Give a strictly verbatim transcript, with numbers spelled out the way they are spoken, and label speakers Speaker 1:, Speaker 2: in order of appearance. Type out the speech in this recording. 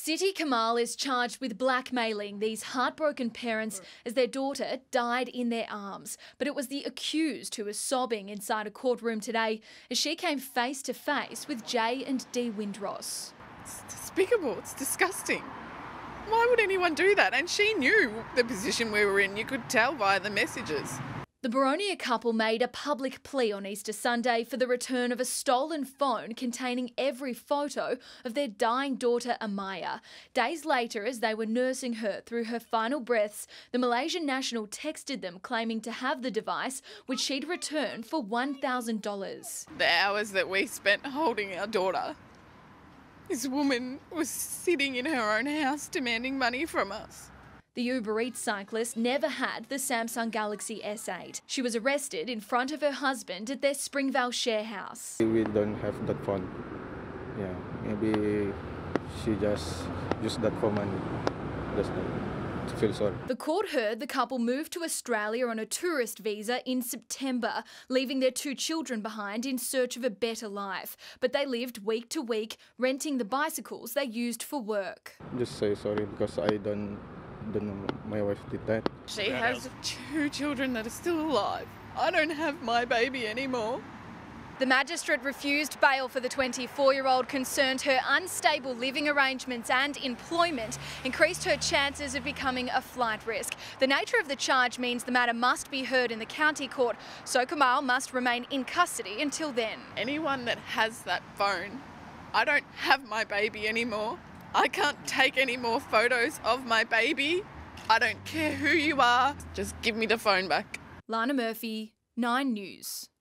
Speaker 1: Siti Kamal is charged with blackmailing these heartbroken parents as their daughter died in their arms. But it was the accused who was sobbing inside a courtroom today as she came face to face with J and D Windross.
Speaker 2: It's despicable. It's disgusting. Why would anyone do that? And she knew the position we were in. You could tell by the messages.
Speaker 1: The Boronia couple made a public plea on Easter Sunday for the return of a stolen phone containing every photo of their dying daughter Amaya. Days later, as they were nursing her through her final breaths, the Malaysian national texted them claiming to have the device, which she'd return for one thousand dollars.
Speaker 2: The hours that we spent holding our daughter, this woman was sitting in her own house demanding money from us.
Speaker 1: The Uber Eats cyclist never had the Samsung Galaxy S eight. She was arrested in front of her husband at their Springvale share house.
Speaker 3: We don't have that phone. Yeah, maybe she just used that for money. Just to feel sorry.
Speaker 1: The court heard the couple moved to Australia on a tourist visa in September, leaving their two children behind in search of a better life. But they lived week to week, renting the bicycles they used for work.
Speaker 3: Just say sorry because I don't. don't know my wife did that.
Speaker 2: She has two children that are still alive. I don't have my baby anymore.
Speaker 1: The magistrate refused bail for the twenty-four-year-old, concerned her unstable living arrangements and employment increased her chances of becoming a flight risk. The nature of the charge means the matter must be heard in the county court, so Kamal must remain in custody until then.
Speaker 2: Anyone that has that phone, I don't have my baby anymore. I can't take any more photos of my baby. I don't care who you are. Just give me the phone back.
Speaker 1: Lana Murphy, Nine News.